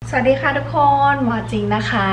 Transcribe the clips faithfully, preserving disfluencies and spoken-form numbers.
สวัสดีค่ะทุกคนหมอจริงนะคะ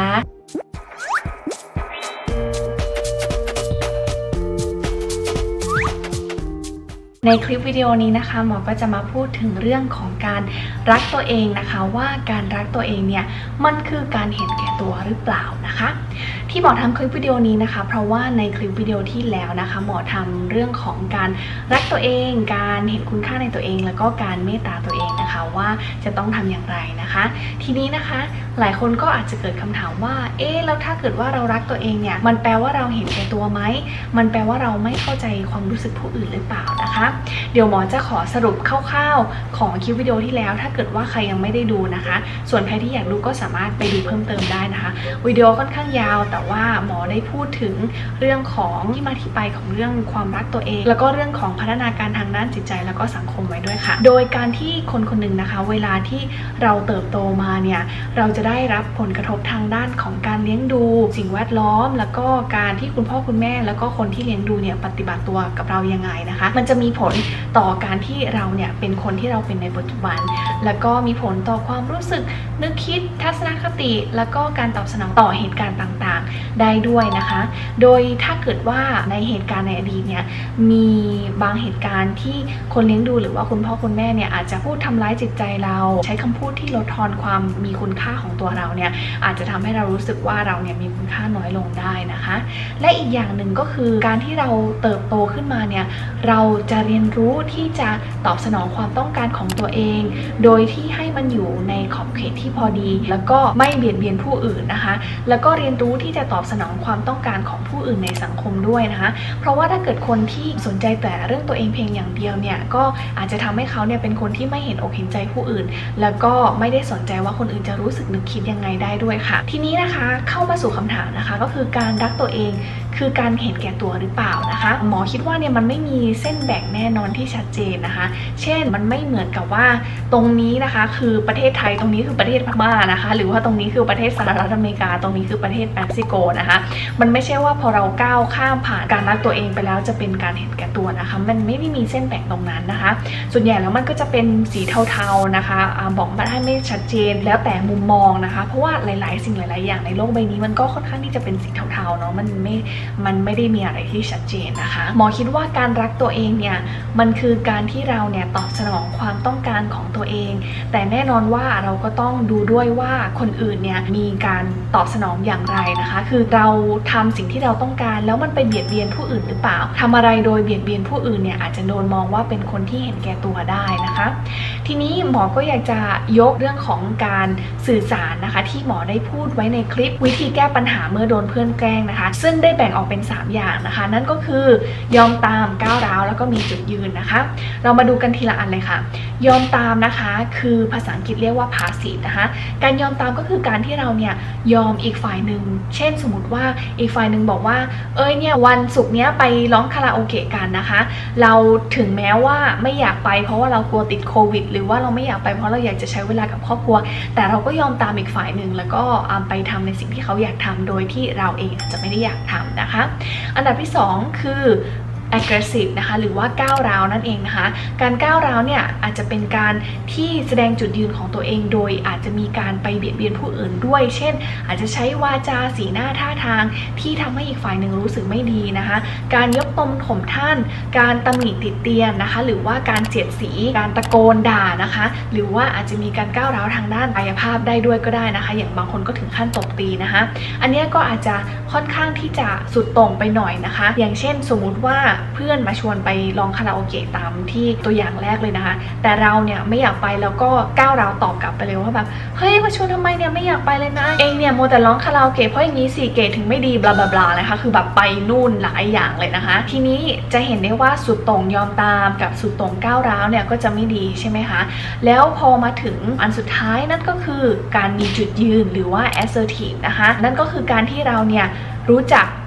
ในคลิปวิดีโอนี้นะคะหมอก็จะมาพูดถึงเรื่องของการรักตัวเองนะคะว่าการรักตัวเองเนี่ยมันคือการเห็นแก่ตัวหรือเปล่านะคะที่หมอทำคลิปวิดีโอนี้นะคะเพราะว่าในคลิปวิดีโอที่แล้วนะคะหมอทำเรื่องของการรักตัวเองการเห็นคุณค่าในตัวเองแล้วก็การเมตตาตัวเองนะคะว่าจะต้องทำอย่างไรนะคะทีนี้นะคะหลายคนก็อาจจะเกิดคำถามว่าเอ๊ะแล้วถ้าเกิดว่าเรารักตัวเองเนี่ยมันแปลว่าเราเห็นแก่ตัวไหมมันแปลว่าเราไม่เข้าใจความรู้สึกผู้อื่นหรือเปล่านะคะเดี๋ยวหมอจะขอสรุปคร่าวๆของคลิปวิดีโอที่แล้วถ้าเกิดว่าใครยังไม่ได้ดูนะคะส่วนใครที่อยากดูก็สามารถไปดูเพิ่มเติมได้นะคะวิดีโอค่อนข้างยาวแต่ว่าหมอได้พูดถึงเรื่องของที่มาที่ไปของเรื่องความรักตัวเองแล้วก็เรื่องของพัฒนาการทางด้านจิตใจแล้วก็สังคมไว้ด้วยค่ะโดยการที่คนคนหนึ่งนะคะเวลาที่เราเติบโตมาเนี่ยเราจะได้รับผลกระทบทางด้านของการเลี้ยงดูสิ่งแวดล้อมแล้วก็การที่คุณพ่อคุณแม่แล้วก็คนที่เลี้ยงดูเนี่ยปฏิบัติตัวกับเรายังไงนะคะมันจะมีผลต่อการที่เราเนี่ยเป็นคนที่เราเป็นในปัจจุบันแล้วก็มีผลต่อความรู้สึกนึกคิดทัศนคติแล้วก็การตอบสนองต่อเหตุการณ์ต่างๆได้ด้วยนะคะโดยถ้าเกิดว่าในเหตุการณ์ในอดีตเนี่ยมีบางเหตุการณ์ที่คนเลี้ยงดูหรือว่าคุณพ่อคุณแม่เนี่ยอาจจะพูดทำร้ายจิตใจเราใช้คำพูดที่ลดทอนความมีคุณค่าของตัวเราเนี่ยอาจจะทำให้เรารู้สึกว่าเราเนี่ยมีคุณค่าน้อยลงได้นะคะและอีกอย่างหนึ่งก็คือการที่เราเติบโตขึ้นมาเนี่ยเราจะเรียนรู้ที่จะตอบสนองความต้องการของตัวเองโดยที่ให้มันอยู่ในขอบเขตที่พอดีแล้วก็ไม่เบียดเบียนผู้อื่นนะคะแล้วก็เรียนรู้ที่จะตอบสนองความต้องการของผู้อื่นในสังคมด้วยนะคะเพราะว่าถ้าเกิดคนที่สนใจแต่เรื่องตัวเองเพียงอย่างเดียวเนี่ยก็อาจจะทำให้เขาเนี่ยเป็นคนที่ไม่เห็นอกเห็นใจผู้อื่นแล้วก็ไม่ได้สนใจว่าคนอื่นจะรู้สึกนึกคิดยังไงได้ด้วยค่ะทีนี้นะคะเข้ามาสู่คำถามนะคะก็คือการรักตัวเองคือการเห็นแก่ตัวหรือเปล่านะคะหมอคิดว่าเนี่ยมันไม่มีเส้นแบ่งแน่นอนที่ชัดเจนนะคะเช่นมันไม่เหมือนกับว่าตรงนี้นะคะคือประเทศไทยตรงนี้คือประเทศพม่านะคะหรือว่าตรงนี้คือประเทศสหรัฐอเมริกาตรงนี้คือประเทศเม็กซิโกนะคะมันไม่ใช่ว่าพอเราก้าวข้ามผ่านการรักตัวเองไปแล้วจะเป็นการเห็นแก่ตัวนะคะมันไม่ได้มีเส้นแบ่งตรงนั้นนะคะส่วนใหญ่แล้วมันก็จะเป็นสีเทาๆนะคะบอกมาได้ไม่ชัดเจนแล้วแต่มุมมองนะคะเพราะว่าหลายๆสิ่งหลายๆอย่างในโลกใบนี้มันก็ค่อนข้างที่จะเป็นสีเทาๆเนาะมันไม่มันไม่ได้มีอะไรที่ชัดเจนนะคะหมอคิดว่าการรักตัวเองเนี่ยมันคือการที่เราเนี่ยตอบสนองความต้องการของตัวเองแต่แน่นอนว่าเราก็ต้องดูด้วยว่าคนอื่นเนี่ยมีการตอบสนองอย่างไรนะคะคือเราทำสิ่งที่เราต้องการแล้วมันไปเบียดเบียนผู้อื่นหรือเปล่าทำอะไรโดยเบียดเบียนผู้อื่นเนี่ยอาจจะโดนมองว่าเป็นคนที่เห็นแก่ตัวได้นะคะทีนี้หมอก็อยากจะยกเรื่องของการสื่อสารนะคะที่หมอได้พูดไว้ในคลิปวิธีแก้ปัญหาเมื่อโดนเพื่อนแกล้งนะคะซึ่งได้แบ่งออกเป็นสามอย่างนะคะนั่นก็คือยอมตามก้าวร้าวแล้วก็มีจุดยืนนะคะเรามาดูกันทีละอันเลยค่ะยอมตามนะคะคือภาษาอังกฤษเรียกว่า passive นะคะการยอมตามก็คือการที่เราเนี่ยยอมอีกฝ่ายหนึ่งเช่นสมมติว่าอีกฝ่ายหนึ่งบอกว่าเอ้ยเนี่ยวันศุกร์เนี้ยไปร้องคาราโอเกะกันนะคะเราถึงแม้ว่าไม่อยากไปเพราะว่าเรากลัวติดโควิดหรือว่าเราไม่อยากไปเพราะเราอยากจะใช้เวลากับครอบครัวแต่เราก็ยอมตามอีกฝ่ายหนึ่งแล้วก็ไปทำในสิ่งที่เขาอยากทำโดยที่เราเองอาจจะไม่ได้อยากทำนะคะอันดับที่สองคือ aggressive นะคะหรือว่าก้าวร้าวนั่นเองนะคะการก้าวร้าวเนี่ยอาจจะเป็นการที่แสดงจุดยืนของตัวเองโดยอาจจะมีการไปเบียดเบียนผู้อื่นด้วยเช่นอาจจะใช้วาจาสีหน้าท่าทางที่ทำให้อีกฝ่ายหนึ่งรู้สึกไม่ดีนะคะการยกตนข่มท่านการตำหนิติเตียนนะคะหรือว่าการเสียดสีการตะโกนด่านะคะหรือว่าอาจจะมีการก้าวร้าวทางด้านกายภาพได้ด้วยก็ได้นะคะอย่างบางคนก็ถึงขั้นตบตีนะคะอันนี้ก็อาจจะค่อนข้างที่จะสุดโต่งไปหน่อยนะคะอย่างเช่นสมมุติว่าเพื่อนมาชวนไปร้องคาราโอเกะตามที่ตัวอย่างแรกเลยนะคะแต่เราเนี่ยไม่อยากไปแล้วก็ก้าวร้าวตอบกลับไปเลยว่าแบบเฮ้ยมาชวนทำไมเนี่ยไม่อยากไปเลยนะเองเนี่ยโมแต่ร้องคาราโอเกะเพราะอย่างนี้สิเกะถึงไม่ดีบลาบลาบลานะคะคือแบบไปนู่นหลายอย่างเลยนะคะทีนี้จะเห็นได้ว่าสุดโต่งยอมตามกับสุดโต่งก้าวร้าวเนี่ยก็จะไม่ดีใช่ไหมคะแล้วพอมาถึงอันสุดท้ายนั่นก็คือการมีจุดยืนหรือว่า assertive นะคะนั่นก็คือการที่เราเนี่ยรู้จัก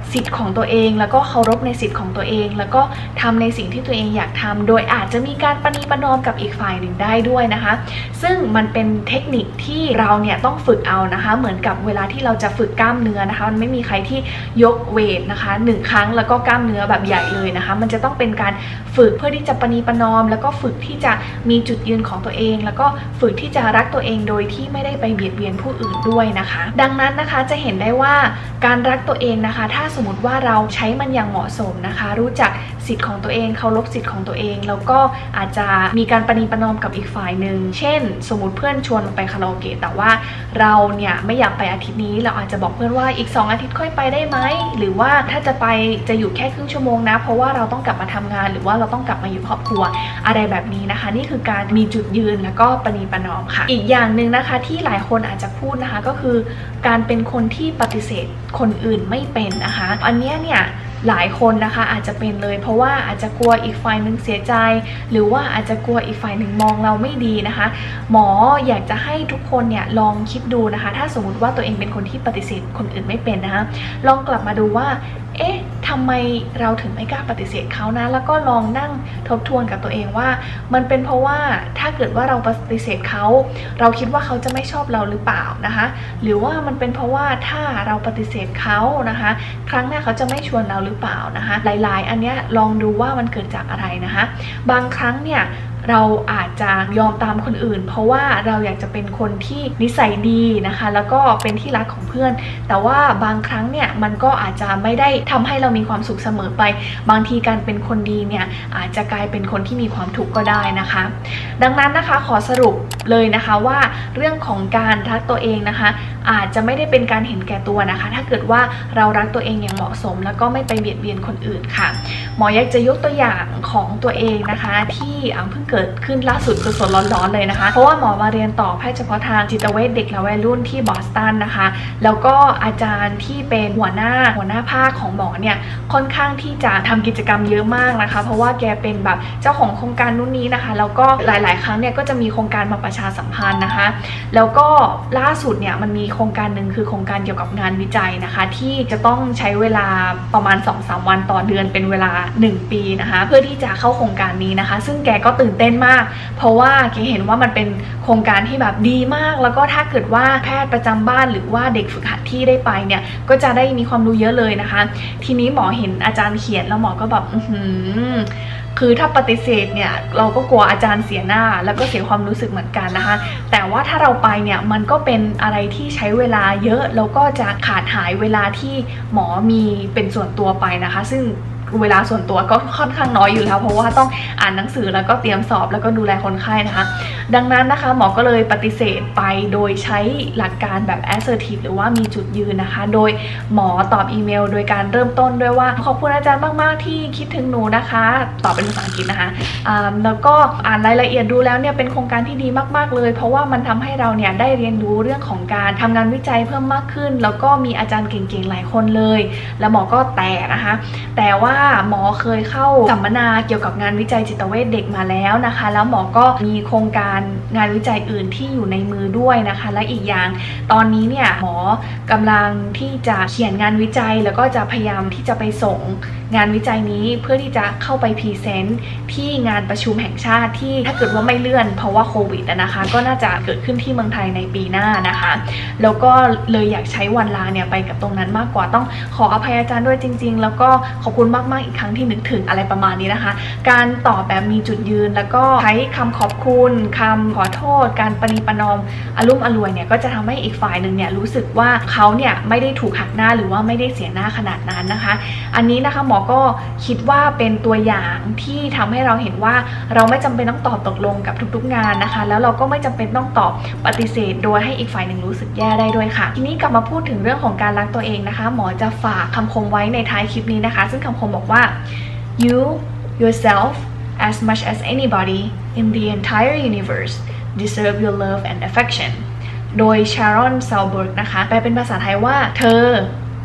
สิทธิ์ของตัวเองแล้วก็เคารพในสิทธิ์ของตัวเองแล้วก็ทำในสิ่งที่ตัวเองอยากทำโดยอาจจะมีการประนีประนอมกับอีกฝ่ายหนึ่งได้ด้วยนะคะซึ่งมันเป็นเทคนิคที่เราเนี่ยต้องฝึกเอานะคะเหมือนกับเวลาที่เราจะฝึกกล้ามเนื้อนะคะมันไม่มีใครที่ยกเวทนะคะหนึ่งครั้งแล้วก็กล้ามเนื้อแบบใหญ่เลยนะคะมันจะต้องเป็นการฝึกเพื่อที่จะประนีประนอมแล้วก็ฝึกที่จะมีจุดยืนของตัวเองแล้วก็ฝึกที่จะรักตัวเองโดยที่ไม่ได้ไปเบียดเบียนผู้อื่นด้วยนะคะดังนั้นนะคะจะเห็นได้ว่าการรักตัวเองนะคะถ้าสมมติว่าเราใช้มันอย่างเหมาะสมนะคะรู้จักสิทธิ์ของตัวเองเคารพสิทธิ์ของตัวเองแล้วก็อาจจะมีการประนีประนอมกับอีกฝ่ายหนึ่งเช่นสมมติเพื่อนชวนไปคาราโอเกะแต่ว่าเราเนี่ยไม่อยากไปอาทิตย์นี้เราอาจจะบอกเพื่อนว่าอีกสองอาทิตย์ค่อยไปได้ไหมหรือว่าถ้าจะไปจะอยู่แค่ครึ่งชั่วโมงนะเพราะว่าเราต้องกลับมาทำงานหรือว่าเราต้องกลับมาอยู่ครอบครัวอะไรแบบนี้นะคะนี่คือการมีจุดยืนแล้วก็ประนีประนอมค่ะอีกอย่างหนึ่งนะคะที่หลายคนอาจจะพูดนะคะก็คือการเป็นคนที่ปฏิเสธคนอื่นไม่เป็นนะคะอันนี้เนี่ยหลายคนนะคะอาจจะเป็นเลยเพราะว่าอาจจะกลัวอีกฝ่ายหนึ่งเสียใจหรือว่าอาจจะกลัวอีกฝ่ายหนึ่งมองเราไม่ดีนะคะหมออยากจะให้ทุกคนเนี่ยลองคิดดูนะคะถ้าสมมติว่าตัวเองเป็นคนที่ปฏิเสธคนอื่นไม่เป็นนะคะลองกลับมาดูว่าเอ๊ะทำไมเราถึงไม่กล้าปฏิเสธเขานะแล้วก็ลองนั่งทบทวนกับตัวเองว่ามันเป็นเพราะว่าถ้าเกิดว่าเราปฏิเสธเขาเราคิดว่าเขาจะไม่ชอบเราหรือเปล่านะคะหรือว่ามันเป็นเพราะว่าถ้าเราปฏิเสธเขานะคะครั้งหน้าเขาจะไม่ชวนเราหรือเปล่านะคะหลายๆอันเนี้ยลองดูว่ามันเกิดจากอะไรนะคะบางครั้งเนี่ยเราอาจจะยอมตามคนอื่นเพราะว่าเราอยากจะเป็นคนที่นิสัยดีนะคะแล้วก็เป็นที่รักของเพื่อนแต่ว่าบางครั้งเนี่ยมันก็อาจจะไม่ได้ทำให้เรามีความสุขเสมอไปบางทีการเป็นคนดีเนี่ยอาจจะกลายเป็นคนที่มีความทุกข์ก็ได้นะคะดังนั้นนะคะขอสรุปเลยนะคะว่าเรื่องของการรักตัวเองนะคะอาจจะไม่ได้เป็นการเห็นแก่ตัวนะคะถ้าเกิดว่าเรารักตัวเองอย่างเหมาะสมแล้วก็ไม่ไปเบียดเบียนคนอื่นค่ะหมออยากจะยกตัวอย่างของตัวเองนะคะที่เพิ่งเกิดขึ้นล่าสุดสดๆร้อนๆเลยนะคะเพราะว่าหมอมาเรียนต่อแพทย์เฉพาะทางจิตเวชเด็กและวัยรุ่นที่บอสตันนะคะแล้วก็อาจารย์ที่เป็นหัวหน้าหัวหน้าภาคของหมอเนี่ยค่อนข้างที่จะทำกิจกรรมเยอะมากนะคะเพราะว่าแกเป็นแบบเจ้าของโครงการนู้นนี้นะคะแล้วก็หลายๆครั้งเนี่ยก็จะมีโครงการมาประชาสัมพันธ์นะคะแล้วก็ล่าสุดเนี่ยมันมีโครงการหนึ่งคือโครงการเกี่ยวกับงานวิจัยนะคะที่จะต้องใช้เวลาประมาณ สองถึงสาม วันต่อเดือนเป็นเวลาหนึ่งปีนะคะเพื่อที่จะเข้าโครงการนี้นะคะซึ่งแกก็ตื่นเต้นมากเพราะว่าแกเห็นว่ามันเป็นโครงการที่แบบดีมากแล้วก็ถ้าเกิดว่าแพทย์ประจำบ้านหรือว่าเด็กฝึกหัดที่ได้ไปเนี่ยก็จะได้มีความรู้เยอะเลยนะคะทีนี้หมอเห็นอาจารย์เขียนแล้วหมอก็แบบอื้อหือคือถ้าปฏิเสธเนี่ยเราก็กลัวอาจารย์เสียหน้าแล้วก็เสียความรู้สึกเหมือนกันนะคะแต่ว่าถ้าเราไปเนี่ยมันก็เป็นอะไรที่ใช้เวลาเยอะแล้วก็จะขาดหายเวลาที่หมอมีเป็นส่วนตัวไปนะคะซึ่งเวลาส่วนตัวก็ค่อนข้างน้อยอยู่แล้วเพราะว่าต้องอ่านหนังสือแล้วก็เตรียมสอบแล้วก็ดูแลคนไข้นะคะดังนั้นนะคะหมอก็เลยปฏิเสธไปโดยใช้หลักการแบบ assertive หรือว่ามีจุดยืนนะคะโดยหมอตอบอีเมลโดยการเริ่มต้นด้วยว่าขอบคุณอาจารย์มากๆที่คิดถึงหนูนะคะตอบเป็นภาษาอังกฤษนะคะแล้วก็อ่านรายละเอียดดูแล้วเนี่ยเป็นโครงการที่ดีมากๆเลยเพราะว่ามันทำให้เราเนี่ยได้เรียนรู้เรื่องของการทำงานวิจัยเพิ่มมากขึ้นแล้วก็มีอาจารย์เก่งๆหลายคนเลยแล้วหมอก็แตกนะคะแต่ว่าหมอเคยเข้าสัมมนาเกี่ยวกับงานวิจัยจิตเวชเด็กมาแล้วนะคะแล้วหมอก็มีโครงการงานวิจัยอื่นที่อยู่ในมือด้วยนะคะและอีกอย่างตอนนี้เนี่ยหมอกำลังที่จะเขียนงานวิจัยแล้วก็จะพยายามที่จะไปส่งงานวิจัยนี้เพื่อที่จะเข้าไปพรีเซนต์ที่งานประชุมแห่งชาติที่ถ้าเกิดว่าไม่เลื่อนเพราะว่าโควิดนะคะก็น่าจะเกิดขึ้นที่เมืองไทยในปีหน้านะคะแล้วก็เลยอยากใช้วันลาเนี่ยไปกับตรงนั้นมากกว่าต้องขออภัยอาจารย์ด้วยจริงๆแล้วก็ขอบคุณมากๆอีกครั้งที่นึกถึงอะไรประมาณนี้นะคะการตอบแบบมีจุดยืนแล้วก็ใช้คำขอบคุณคำขอโทษการประนีประนอมอารมณ์อร่วยเนี่ยก็จะทำให้อีกฝ่ายหนึ่งเนี่ยรู้สึกว่าเขาเนี่ยไม่ได้ถูกหักหน้าหรือว่าไม่ได้เสียหน้าขนาดนั้นนะคะอันนี้นะคะหมอก็คิดว่าเป็นตัวอย่างที่ทำให้เราเห็นว่าเราไม่จำเป็นต้องตอบตกลงกับทุกๆงานนะคะแล้วเราก็ไม่จำเป็นต้องตอบปฏิเสธโดยให้อีกฝ่ายหนึ่งรู้สึกแย่ได้ด้วยค่ะทีนี้กลับมาพูดถึงเรื่องของการรักตัวเองนะคะหมอจะฝากคำคมไว้ในท้ายคลิปนี้นะคะซึ่งคำคมบอกว่า you yourself as much as anybody in the entire universe deserve your love and affection โดย Sharon Salzberg นะคะแปลเป็นภาษาไทยว่าเธอ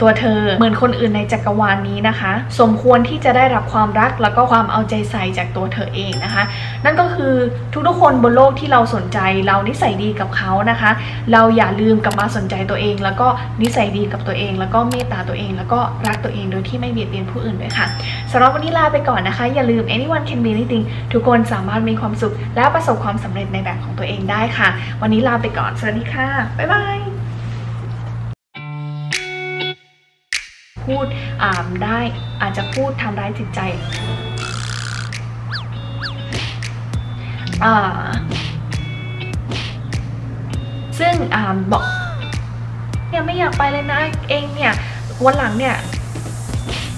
ตัวเธอเหมือนคนอื่นในจักรวาลนี้นะคะสมควรที่จะได้รับความรักแล้วก็ความเอาใจใส่จากตัวเธอเองนะคะนั่นก็คือทุกๆคนบนโลกที่เราสนใจเรานิสัยดีกับเขานะคะเราอย่าลืมกลับมาสนใจตัวเองแล้วก็นิสัยดีกับตัวเองแล้วก็เมตตาตัวเองแล้วก็รักตัวเองโดยที่ไม่เบียดเบียนผู้อื่นด้วยค่ะสำหรับวันนี้ลาไปก่อนนะคะอย่าลืม anyone can be anything ทุกคนสามารถมีความสุขและประสบความสำเร็จในแบบของตัวเองได้ค่ะวันนี้ลาไปก่อนสวัสดีค่ะบ๊ายบายพูดอ่าได้อาจจะพูดทำร้ายจิตใจอ่าซึ่งอ่าบอกเนี่ยไม่อยากไปเลยนะเองเนี่ยวันหลังเนี่ย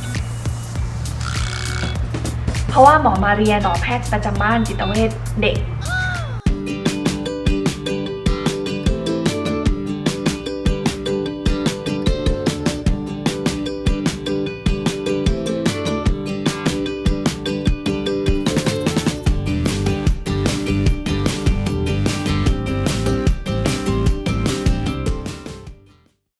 เพราะว่าหมอมาเรียนหมอแพทย์ประจำบ้านจิตเวชเด็ก